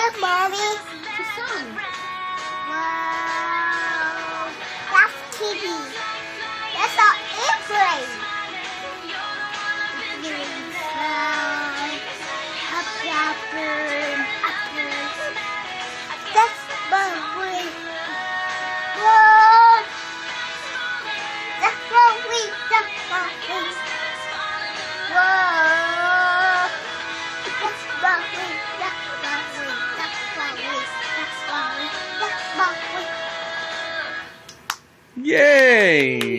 Look, Mommy. It's a song. Wow. That's Kitty. That's our airplane. That's bubbly. Whoa. That's bubbly. That's bubbly. Whoa. That's bubbly. That's bubbly. That's bubbly. That's bubbly. That's bubbly. Yay!